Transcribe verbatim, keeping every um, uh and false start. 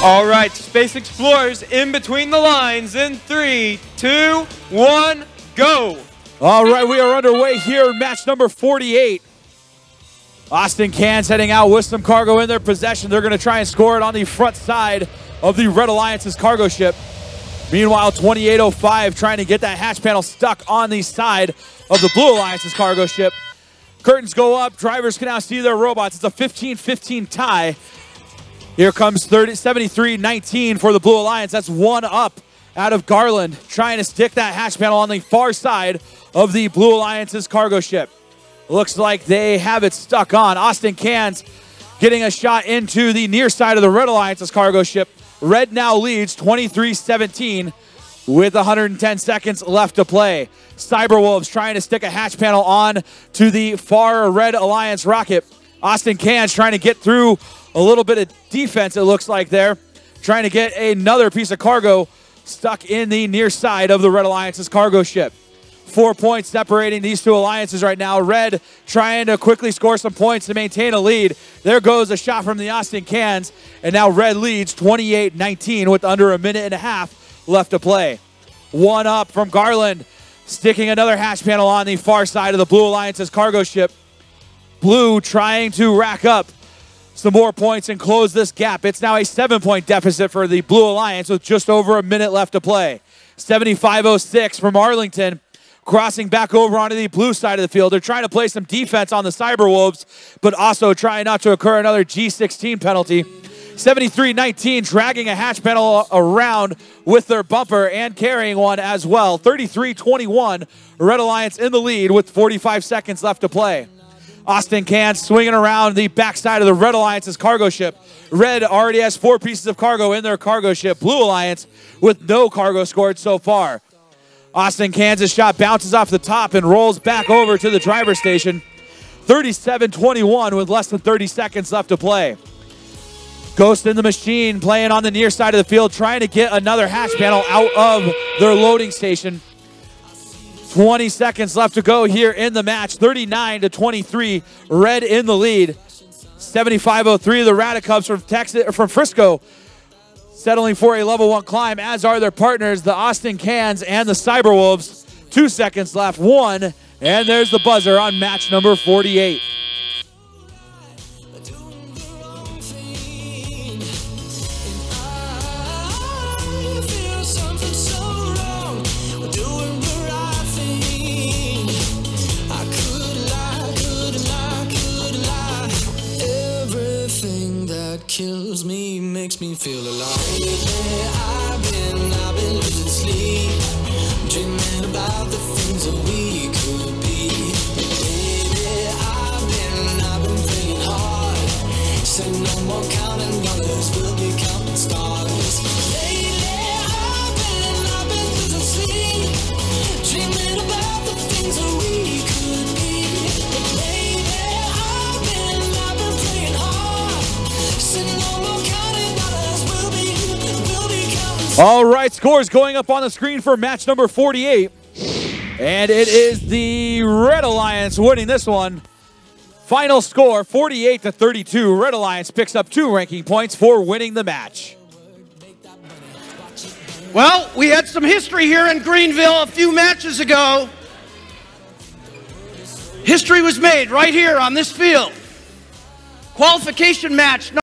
All right, Space Explorers in between the lines in three, two, one, go. All right, we are underway here, match number forty-eight. Austin Cans heading out with some cargo in their possession. They're going to try and score it on the front side of the Red Alliance's cargo ship. Meanwhile, twenty-eight oh five trying to get that hatch panel stuck on the side of the Blue Alliance's cargo ship. Curtains go up. Drivers can now see their robots. It's a fifteen fifteen tie. Here comes seventy-three nineteen for the Blue Alliance. That's one up out of Garland, trying to stick that hatch panel on the far side of the Blue Alliance's cargo ship. Looks like they have it stuck on. Austin Cans getting a shot into the near side of the Red Alliance's cargo ship. Red now leads twenty-three seventeen with one hundred ten seconds left to play. Cyberwolves trying to stick a hatch panel on to the far Red Alliance rocket. Austin Cans trying to get through a little bit of defense, it looks like there. Trying to get another piece of cargo stuck in the near side of the Red Alliance's cargo ship. Four points separating these two alliances right now. Red trying to quickly score some points to maintain a lead. There goes a shot from the Austin Cans, and now Red leads twenty-eight nineteen with under a minute and a half left to play. One up from Garland, sticking another hatch panel on the far side of the Blue Alliance's cargo ship. Blue trying to rack up some more points and close this gap. It's now a seven-point deficit for the Blue Alliance with just over a minute left to play. seventy-five oh six from Arlington, crossing back over onto the blue side of the field. They're trying to play some defense on the Cyberwolves, but also trying not to occur another G sixteen penalty. seventy-three nineteen dragging a hatch panel around with their bumper and carrying one as well. thirty-three twenty-one, Red Alliance in the lead with forty-five seconds left to play. Austin Cans swinging around the backside of the Red Alliance's cargo ship. Red already has four pieces of cargo in their cargo ship. Blue Alliance with no cargo scored so far. Austin Cans' shot bounces off the top and rolls back over to the driver station. thirty-seven twenty-one with less than thirty seconds left to play. Ghost in the Machine playing on the near side of the field, trying to get another hatch panel out of their loading station. twenty seconds left to go here in the match. thirty-nine to twenty-three, Red in the lead. seventy-five oh three, the Radicubs from Texas, from Frisco, settling for a level one climb, as are their partners, the Austin Cans and the Cyberwolves. Two seconds left, one, and there's the buzzer on match number forty-eight. Kills me, makes me feel alive. Lately, I've been, I've been losing sleep, dreaming about the things that we could be. Baby, I've been, I've been praying hard. Say no more counting dollars, we'll be counting stars. Lately, I've been, I've been losing sleep, dreaming about the things that we could be. Baby, I've been, I've been praying hard. All right, scores going up on the screen for match number forty-eight. And it is the Red Alliance winning this one. Final score, forty-eight to thirty-two. Red Alliance picks up two ranking points for winning the match. Well, we had some history here in Greenville a few matches ago. History was made right here on this field. Qualification match.